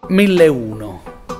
1001.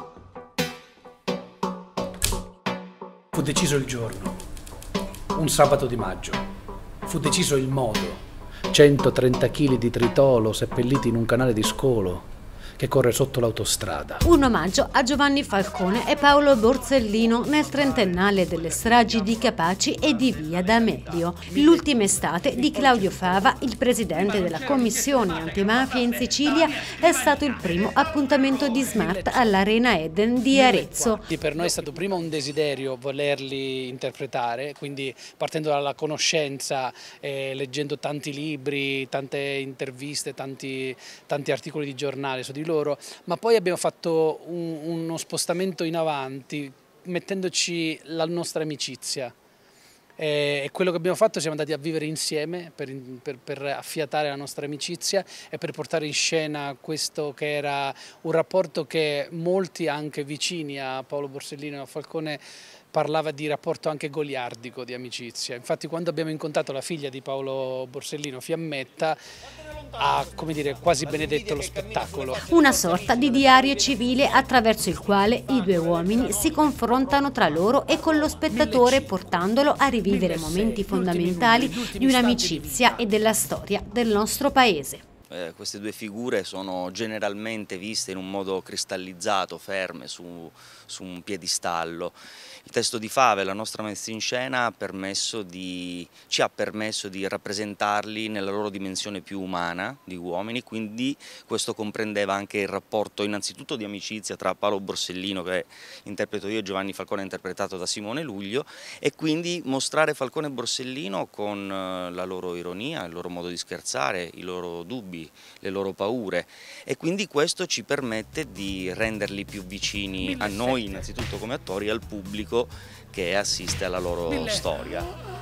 Fu deciso il giorno, un sabato di maggio. Fu deciso il modo. 130 kg di tritolo seppelliti in un canale di scolo che corre sotto l'autostrada. Un omaggio a Giovanni Falcone e Paolo Borsellino nel trentennale delle stragi di Capaci e di Via D'Amelio. L'ultima estate di Claudio Fava, il presidente della commissione antimafia in Sicilia, è stato il primo appuntamento di Smart all'Arena Eden di Arezzo. Per noi è stato prima un desiderio volerli interpretare, quindi partendo dalla conoscenza, leggendo tanti libri, tante interviste, tanti articoli di giornale su di loro, ma poi abbiamo fatto uno spostamento in avanti mettendoci la nostra amicizia. E quello che abbiamo fatto, siamo andati a vivere insieme per affiatare la nostra amicizia e per portare in scena questo che era un rapporto che molti anche vicini a Paolo Borsellino e a Falcone parlava di rapporto anche goliardico di amicizia. Infatti quando abbiamo incontrato la figlia di Paolo Borsellino, Fiammetta, ha, come dire, quasi benedetto lo spettacolo. Una sorta di diario civile attraverso il quale i due uomini si confrontano tra loro e con lo spettatore, portandolo a rivivere momenti fondamentali di un'amicizia e della storia del nostro paese. Queste due figure sono generalmente viste in un modo cristallizzato, ferme, su un piedistallo. Il testo di Fava e la nostra messa in scena ci ha permesso di rappresentarli nella loro dimensione più umana di uomini, quindi questo comprendeva anche il rapporto innanzitutto di amicizia tra Paolo Borsellino, che interpreto io, e Giovanni Falcone, interpretato da Simone Luglio, e quindi mostrare Falcone e Borsellino con la loro ironia, il loro modo di scherzare, i loro dubbi, le loro paure, e quindi questo ci permette di renderli più vicini a noi innanzitutto come attori e al pubblico che assiste alla loro storia.